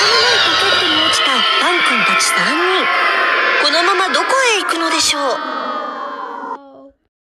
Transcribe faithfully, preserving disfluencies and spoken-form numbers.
ポケットに落ちたパンくんたちさんにん。このままどこへ行くのでしょう。